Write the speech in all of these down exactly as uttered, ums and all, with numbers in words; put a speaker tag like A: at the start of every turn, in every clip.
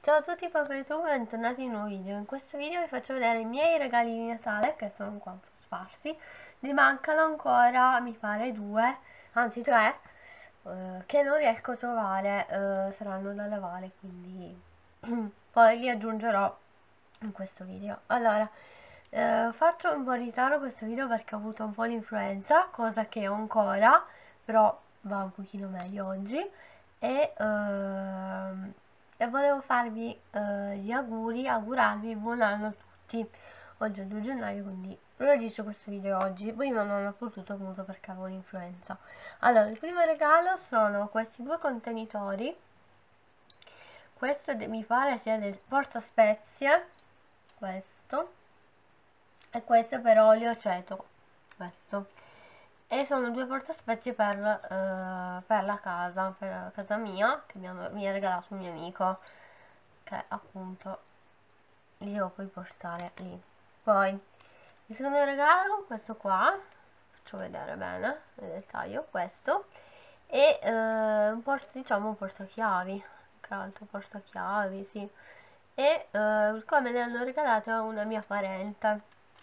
A: Ciao a tutti papà e tu, bentornati in un nuovo video. In questo video vi faccio vedere i miei regali di Natale, che sono qua sparsi. Ne mancano ancora, mi pare, due, anzi tre, eh, che non riesco a trovare, eh, saranno da lavare, quindi poi li aggiungerò in questo video. Allora, eh, faccio un po' in ritardo questo video perché ho avuto un po' l'influenza, cosa che ho ancora, però va un pochino meglio oggi. E, ehm, e volevo farvi eh, gli auguri, augurarvi buon anno a tutti. Oggi è il due gennaio, quindi registro questo video oggi. Prima non ho potuto appunto perché avevo l'influenza. Allora, il primo regalo sono questi due contenitori. Questo mi pare sia del porta spezie, questo, e questo per olio aceto, questo. E sono due portaspezie per, eh, per la casa, per casa mia, che mi, hanno, mi ha regalato un mio amico, che appunto li devo poi portare lì. Poi il secondo regalo, questo qua, faccio vedere bene nel dettaglio, questo, e eh, un porta, diciamo un portachiavi, che altro portachiavi, sì, e eh, qua me ne hanno regalato una mia parente.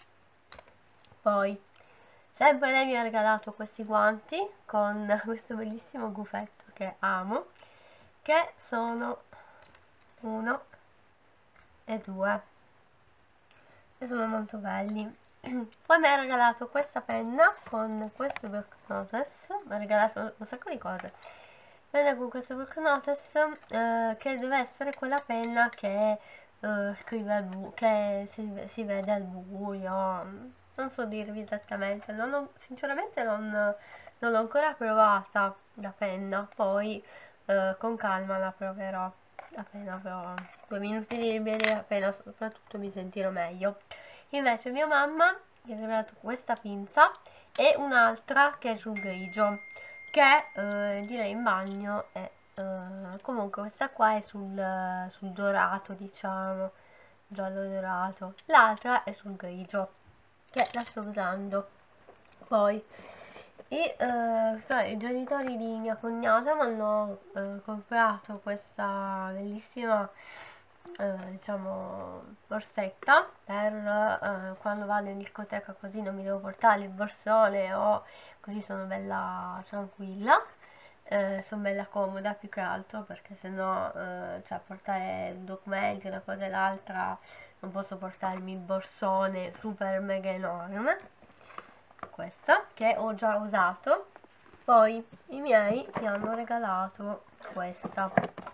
A: Poi sempre lei mi ha regalato questi guanti con questo bellissimo gufetto che amo, che sono uno e due e sono molto belli. Poi mi ha regalato questa penna con questo block notice, mi ha regalato un sacco di cose. Penna con questo block notice eh, che deve essere quella penna che eh, scrive al buio, che si, si vede al buio. Non so dirvi esattamente, non ho, sinceramente non, non l'ho ancora provata la penna, poi eh, con calma la proverò, appena avrò due minuti liberi, appena soprattutto mi sentirò meglio. Invece mia mamma mi ha regalato questa pinza e un'altra che è sul grigio, che eh, di lei in bagno è eh, comunque questa qua è sul, sul dorato, diciamo, giallo dorato, l'altra è sul grigio, che la sto usando. Poi e, eh, i genitori di mia cognata mi hanno eh, comprato questa bellissima eh, diciamo borsetta per eh, quando vado in discoteca, così non mi devo portare il borsone, o così sono bella tranquilla. Eh, sono bella comoda più che altro, perché sennò eh, cioè portare documenti una cosa e l'altra, non posso portarmi il borsone super mega enorme, questa che ho già usato. Poi i miei mi hanno regalato questa,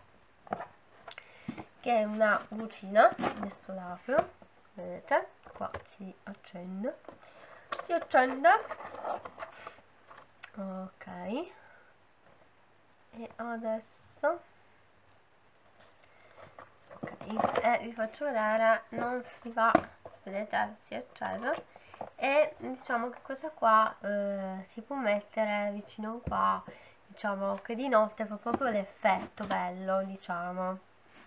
A: che è una lucina, adesso l'apro, vedete, qua si accende, si accende, ok, e adesso ok, e vi faccio vedere, non si va, vedete, si è acceso, e diciamo che questa qua eh, si può mettere vicino qua, diciamo che di notte fa proprio l'effetto bello, diciamo.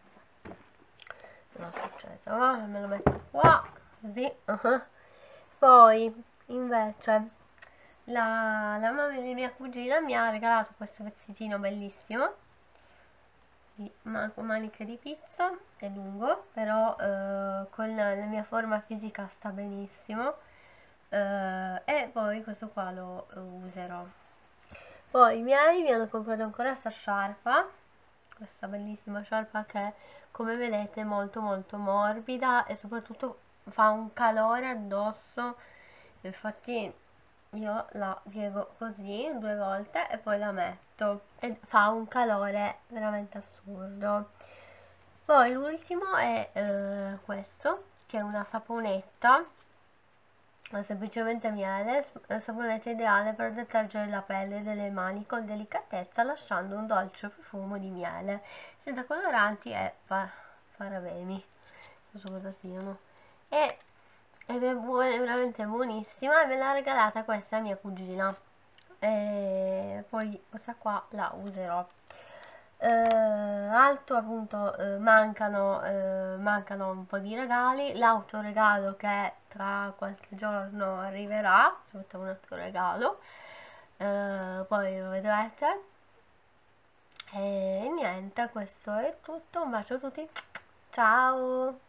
A: Non è acceso, ma me lo metto qua, così. Uh-huh. Poi invece la, la mamma di mia cugina mi ha regalato questo vestitino bellissimo, di maniche di pizzo, è lungo, però eh, con la, la mia forma fisica sta benissimo. Uh, e poi questo qua lo uh, userò. Poi i miei mi hanno comprato ancora questa sciarpa, questa bellissima sciarpa che come vedete è molto molto morbida e soprattutto fa un calore addosso. Infatti io la piego così due volte e poi la metto e fa un calore veramente assurdo. Poi l'ultimo è uh, questo, che è una saponetta, semplicemente miele, saponetta ideale per detergere la pelle delle mani con delicatezza, lasciando un dolce profumo di miele, senza coloranti e pa parabeni, non so cosa siano, e, ed è, buona, è veramente buonissima, e me l'ha regalata questa mia cugina, e poi questa qua la userò. Eh, altro appunto eh, mancano, eh, mancano un po' di regali, l'autoregalo che tra qualche giorno arriverà, aspetta un altro regalo, eh, poi lo vedrete, e niente, questo è tutto, un bacio a tutti. Ciao!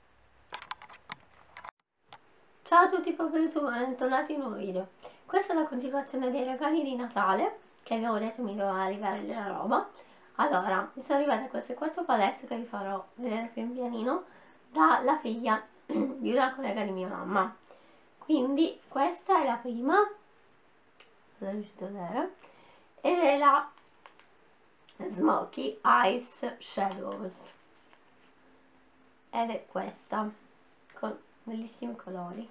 A: Ciao a tutti, bentornati in un nuovo video. Questa è la continuazione dei regali di Natale, che vi avevo detto mi doveva arrivare della roba. Allora, mi sono arrivate queste quattro palette che vi farò vedere pian pianino, dalla figlia di una collega di mia mamma. Quindi questa è la prima, non so se riuscite a vedere, ed è la Smoky Eyes Shadows. Ed è questa, con bellissimi colori.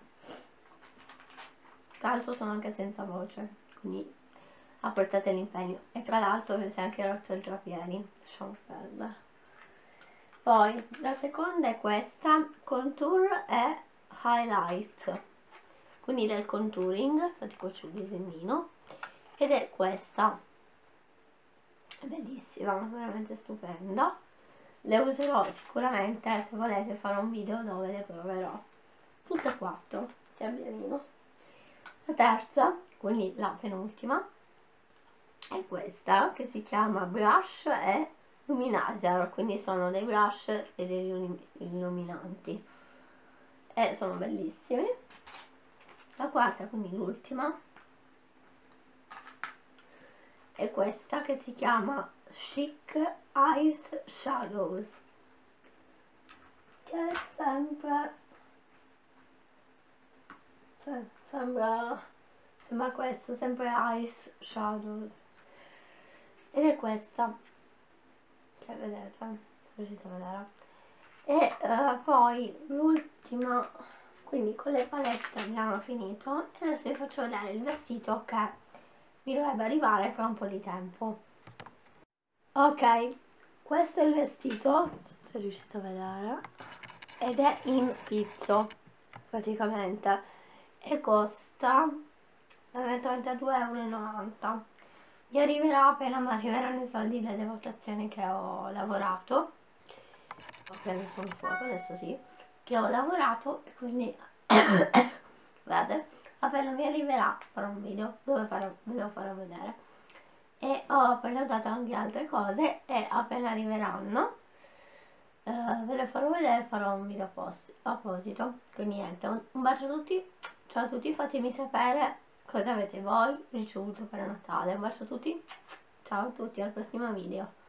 A: Tra l'altro sono anche senza voce, quindi apprezzate l'impegno. E tra l'altro avete anche rotto il trapiedi, lasciamo perdere. Poi la seconda è questa, Contour e Highlight, quindi del contouring, infatti qua c'è il disegnino, ed è questa, è bellissima, veramente stupenda. Le userò sicuramente, se volete fare un video dove le proverò tutte e quattro, pian pianino. La terza, quindi la penultima, è questa che si chiama Blush e Luminizer, quindi sono dei blush e degli illuminanti e sono bellissimi. La quarta, quindi l'ultima, è questa che si chiama Chic Eyes Shadows, che è sempre sembra sembra questo, sempre Eyes Shadows, ed è questa che vedete, riuscite a vedere. E uh, poi l'ultima, quindi con le palette abbiamo finito e adesso vi faccio vedere il vestito che mi dovrebbe arrivare fra un po' di tempo. Ok, questo è il vestito, non so se riuscite a vedere, ed è in pizzo praticamente e costa trentadue e novanta euro. Mi arriverà appena mi arriveranno i soldi delle votazioni che ho lavorato. Ho preso sul fuoco, adesso sì, che ho lavorato, e quindi guardate, appena mi arriverà farò un video dove farò, ve lo farò vedere. E ho prenotato anche altre cose e appena arriveranno eh, ve le farò vedere, farò un video apposito. Quindi niente, un, un bacio a tutti, ciao a tutti, fatemi sapere cosa avete voi ricevuto per Natale. Un bacio a tutti, ciao a tutti, al prossimo video.